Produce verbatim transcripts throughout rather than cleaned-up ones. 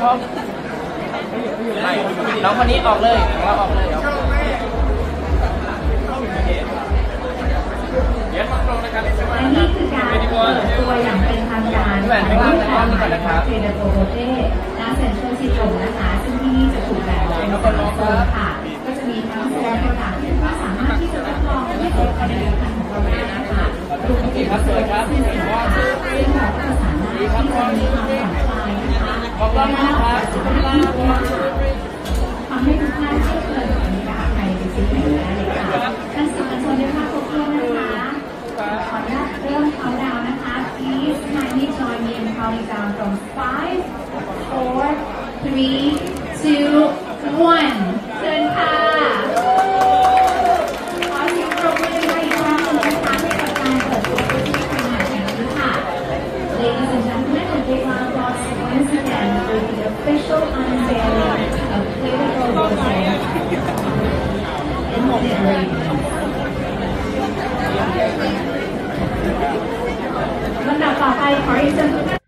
พร้อมน้องคนนี้ออกเลยเราออกเลยอันนี้คือการเปิดตัวอย่างเป็นทางการของรูปแบบใหม่นะคะเทเดโปโรเต้และเซ็นทรัลซิตี้นะคะซึ่งที่นี่จะถูกแบ่งออกเป็นสามโซนค่ะก็จะมีทั้งโซนต่างๆที่สามารถที่จะทดลองและเปิดผลิตภัณฑ์ของเราได้นะคะรวมถึงโซนที่เป็นสินค้าซึ่งเราก็สามารถที่จะมีความผ่อนคลายนะคะและสุขภาพที่ดีทำให้ทุกท่านได้เกิดบรรยากาศภายในสิ่งนี้ได้เลยค่ะท่านสื่อมวลชนได้ภาพครบถ้วนนะคะขออนุญาตเริ่มเขาดาวนะคะ Please kindly join me in counting down from five, four, three, two, one เชิญค่ะขอเสียงปรบมือให้อีกครั้งหนึ่งนะคะให้กับการเปิดตัวที่ที่ขนาดแห่งนี้ค่ะ Ladies and gentlemen, a big round of applause once again for the official unveiling of Flavor Rose Infinite Radiance ลำดับต่อไปขอเรียนเชิญทุกท่าน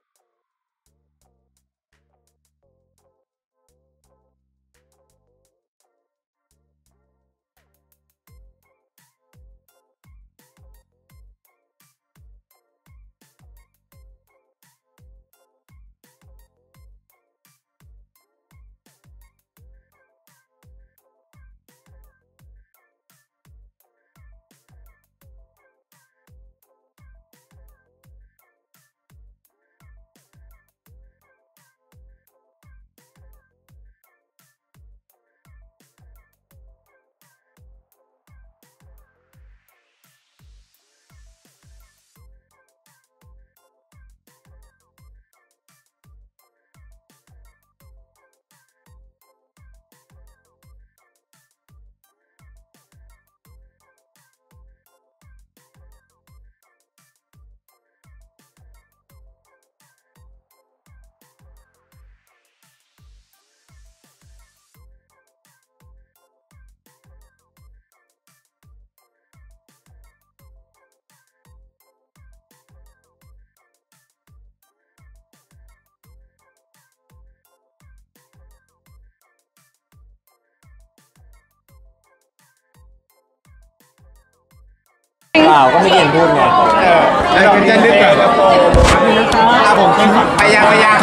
เปล่าก็ไม่เห็นพูดไงเออแล้วจะนึกแบบอาผมไปยังไปยัง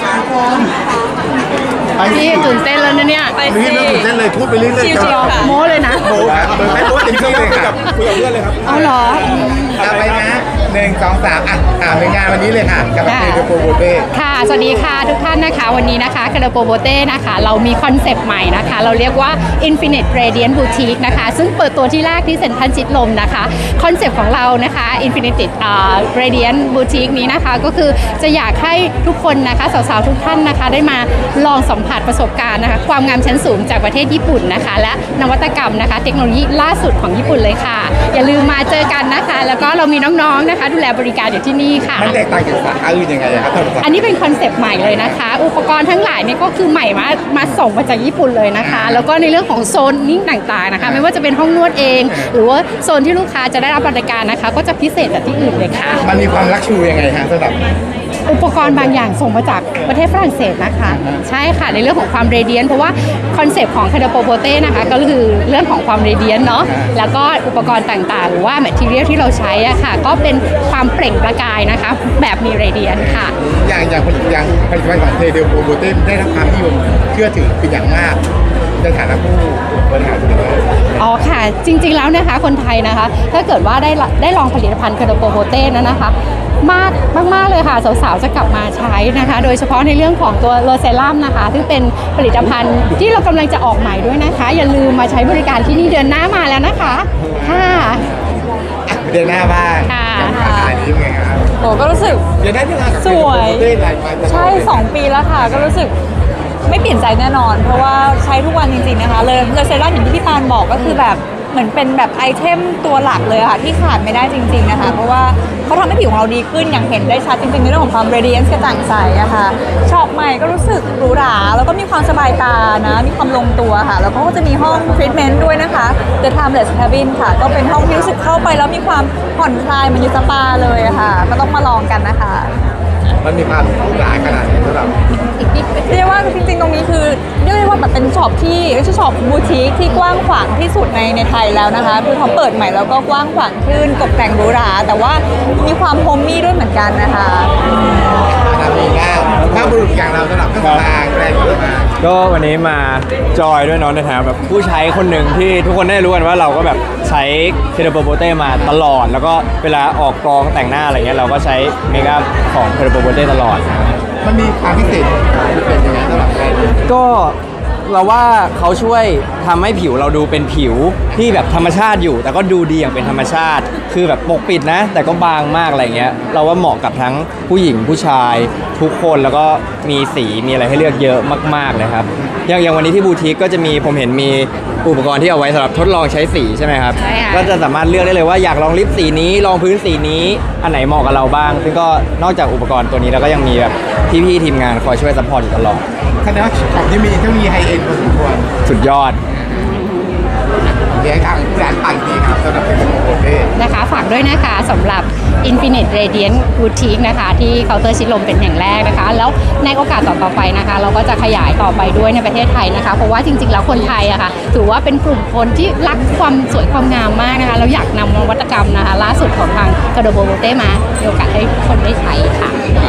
พี่ตื่นเต้นแล้วนะเนี่ยไปสิตื่นเต้นเลยพูดไปเรื่อยๆชิวๆโม้เลยนะโม้ครับไม่รู้ว่าจริงๆเลยครับคุยกับเพื่อนเลยครับเอาเหรอไปนะหนึ่งสองสามอ่ะถามในงานวันนี้เลยค่ะกับเทเดโปโบเต้ค่ะสวัสดีค่ะทุกท่านนะคะวันนี้นะคะเทเดโปโบเต้นะคะเรามีคอนเซปต์ใหม่นะคะเราเรียกว่า Infinite Radiance Boutique นะคะซึ่งเปิดตัวที่แรกที่เซ็นทรัลชิดลมนะคะคอนเซปต์ของเรานะคะ Infinite Radiance Boutique นี้นะคะก็คือจะอยากให้ทุกคนนะคะสาวๆทุกท่านนะคะได้มาลองสัมผัสประสบการณ์นะคะความงามชั้นสูงจากประเทศญี่ปุ่นนะคะและนวัตกรรมนะคะเทคโนโลยีล่าสุดของญี่ปุ่นเลยค่ะอย่าลืมมาเจอกันนะคะแล้วก็เรามีน้องๆนะคะดูแลบริการอยู่ที่นี่ค่ะมันแตกต่างจากสาขาอื่นยังไงครับอันนี้เป็นคอนเซปต์ใหม่เลยนะคะอุปกรณ์ทั้งหลายเนี่ยก็คือใหม่มามาส่งมาจากญี่ปุ่นเลยนะคะแล้วก็ในเรื่องของโซนนิ่งต่างๆนะคะไม่ว่าจะเป็นห้องนวดเองหรือว่าโซนที่ลูกค้าจะได้รับบริการนะคะก็จะพิเศษจากที่อื่นเลยค่ะมันมีความลักชูยังไงคะสำหรับอุปกรณ์บางอย่างส่งมาจากประเทศฝรั่งเศสนะคะใช่ค่ะในเรื่องของความเรเดียนเพราะว่าคอนเซปต์ของเทเดโปโบเต้นะคะก็คือเรื่องของความเรเดียนเนาะแล้วก็อุปกรณ์ต่างๆหรือว่าแมททีเรียลที่เราใช้อะค่ะก็เป็นความเปล่งประกายนะคะแบบมีเรเดียนค่ะอย่างอย่างผลิตอย่างผลิตภัณฑ์ของเทเดโปโบเต้ได้รับความนิยมเชื่อถือเป็นอย่างมากในฐานะผู้บริหารธุรกิจอ๋อค่ะจริงๆแล้วนะคะคนไทยนะคะถ้าเกิดว่าได้ได้ลองผลิตภัณฑ์เทเดโปโบเต้นั้นนะคะมากมากๆเลยค่ะสาวๆจะกลับมาใช้นะคะโดยเฉพาะในเรื่องของตัวโรเซรั่มนะคะซึ่งเป็นผลิตภัณฑ์ที่เรากำลังจะออกใหม่ด้วยนะคะอย่าลืมมาใช้บริการที่นี่เดือนหน้ามาแล้วนะคะค่ะเดือนหน้าบ้างค่ะอันนี้เป็นไงครับโอ้ก็รู้สึกสวยใช่สองปีแล้วค่ะก็รู้สึกไม่เปลี่ยนใจแน่นอนเพราะว่าใช้ทุกวันจริงๆนะคะเลยเลยเซรั่มอย่างที่พี่ปานบอกก็คือแบบเหมือนเป็นแบบไอเทมตัวหลักเลยค่ะที่ขาดไม่ได้จริงๆนะคะเพราะว่าเขาทำให้ผิวของเราดีขึ้นอย่างเห็นได้ชัดจริงๆในเรื่องของความเรเดียนซ์กระจ่างใสอะค่ะชอบใหม่ก็รู้สึกหรูหราแล้วก็มีความสบายตานะมีความลงตัวค่ะแล้วก็จะมีห้องทรีทเมนต์ด้วยนะคะ The Timeless Cabin ค่ะก็เป็นห้องที่รู้สึกเข้าไปแล้วมีความผ่อนคลายมันอยู่สปาเลยค่ะก็ต้องมาลองกันนะคะมันมีความหลายขนาดไหนสำหรับเรียกว่าจริงๆตรงนี้คือเรียกได้ว่าแบบเป็นช็อปที่ไม่ใช่ช็อปบูติกที่กว้างขวางที่สุดในในไทยแล้วนะคะคือเขาเปิดใหม่แล้วก็กว้างขวางขึ้นตกแต่งหรูหราแต่ว่ามีความโฮมมี่ด้วยเหมือนกันนะคะนามีง่ายถ้าบุรุษอย่างเราสำหรับเครื่องสำอางแบรนด์เครื่องสำอางก็วันนี้มาจอยด้วยเนาะในฐานะแบบผู้ใช้คนหนึ่งที่ทุกคนได้รู้กันว่าเราก็แบบใช้เคเดโปโบเต้มาตลอด แล้วก็เวลาออกกองแต่งหน้าอะไรเงี้ยเราก็ใช้เมคอัพของเคเดโปโบเต้ตลอดมันมีความพิเศษเป็นยังไงสำหรับแบรนด์นี้ก็เราว่าเขาช่วยทำให้ผิวเราดูเป็นผิวที่แบบธรรมชาติอยู่ แต่ก็ดูดีอย่างเป็นธรรมชาติ คือแบบปกปิดนะ แต่ก็บางมากอะไรเงี้ยเราว่าเหมาะกับทั้งผู้หญิงผู้ชายทุกคนแล้วก็มีสีมีอะไรให้เลือกเยอะมากๆเลยครับอย่างอย่างวันนี้ที่บูติกก็จะมีผมเห็นมีอุปกรณ์ที่เอาไว้สำหรับทดลองใช้สีใช่ไหมครับใช่ค่ะก็จะสามารถเลือกได้เลยว่าอยากลองลิปสีนี้ลองพื้นสีนี้อันไหนเหมาะกับเราบ้าง ซึ่งก็นอกจากอุปกรณ์ตัวนี้แล้วก็ยังมีแบบพี่ๆทีมงานคอยช่วยซัพพอร์ตอยู่ตลอดแสดงว่าของที่มีต้องมีไฮเอ็นพอสมควรสุดยอดเดี๋ยวทางแบรนด์ปั่นดีครับสำหรับเป็นโอเต้นะคะฝากด้วยนะคะสำหรับ Infinite Radiant Boutique นะคะที่เคาน์เตอร์ชิดลมเป็นแห่งแรกนะคะแล้วในโอกาสต่อๆไปนะคะเราก็จะขยายต่อไปด้วยในประเทศไทยนะคะเพราะว่าจริงๆแล้วคนไทยอะค่ะถือว่าเป็นกลุ่มคนที่รักความสวยความงามมากนะคะเราอยากนำนวัตกรรมนะคะล่าสุดของทางกระโดโบโบเต้มามีโอกาสให้คนได้ใช้ค่ะ